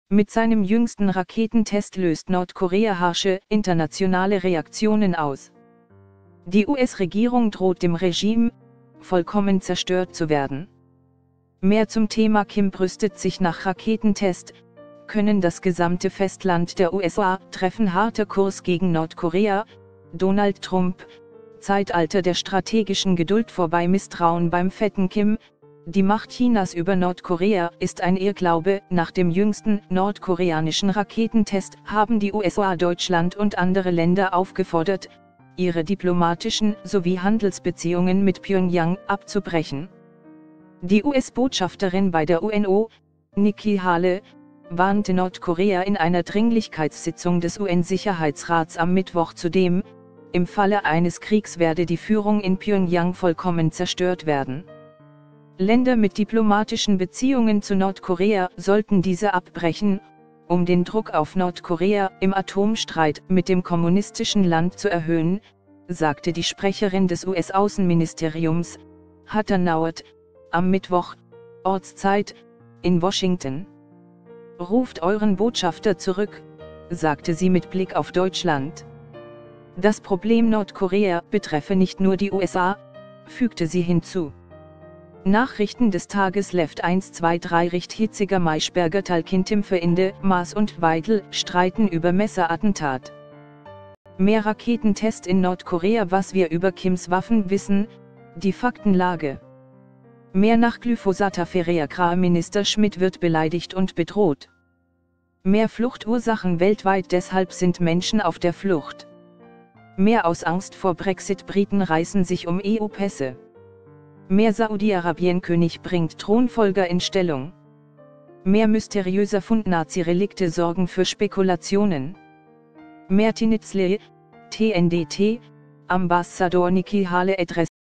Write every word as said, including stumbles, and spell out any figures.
Mit seinem jüngsten Raketentest löst Nordkorea harsche internationale Reaktionen aus. Die U S-Regierung droht dem Regime, vollkommen zerstört zu werden. Mehr zum Thema: Kim brüstet sich nach Raketentest, können das gesamte Festland der U S A treffen, harter Kurs gegen Nordkorea, Donald Trump, Zeitalter der strategischen Geduld vorbei, Misstrauen beim fetten Kim. Die Macht Chinas über Nordkorea ist ein Irrglaube. Nach dem jüngsten nordkoreanischen Raketentest haben die U S A Deutschland und andere Länder aufgefordert, ihre diplomatischen sowie Handelsbeziehungen mit Pyongyang abzubrechen. Die U S-Botschafterin bei der U N O, Nikki Haley, warnte Nordkorea in einer Dringlichkeitssitzung des U N-Sicherheitsrats am Mittwoch zudem, im Falle eines Kriegs werde die Führung in Pyongyang vollkommen zerstört werden. Länder mit diplomatischen Beziehungen zu Nordkorea sollten diese abbrechen, um den Druck auf Nordkorea im Atomstreit mit dem kommunistischen Land zu erhöhen, sagte die Sprecherin des U S-Außenministeriums, Heather Nauert, am Mittwoch, Ortszeit, in Washington. Ruft euren Botschafter zurück, sagte sie mit Blick auf Deutschland. Das Problem Nordkorea betreffe nicht nur die U S A, fügte sie hinzu. Nachrichten des Tages: Left eins zwei drei Richt hitziger Maischberger Talkintim für Inde, Maas und Weidel streiten über Messerattentat. Mehr Raketentest in Nordkorea: Was wir über Kims Waffen wissen, die Faktenlage. Mehr nach Glyphosat-Affäre: Agrarminister Schmidt wird beleidigt und bedroht. Mehr Fluchtursachen weltweit, deshalb sind Menschen auf der Flucht. Mehr aus Angst vor Brexit: Briten reißen sich um E U-Pässe. Mehr Saudi-Arabien: König bringt Thronfolger in Stellung. Mehr mysteriöser Fund: Nazi-Relikte sorgen für Spekulationen. Mehr Tinitzle, T N D T, Ambassador Nikki Haley Adresse.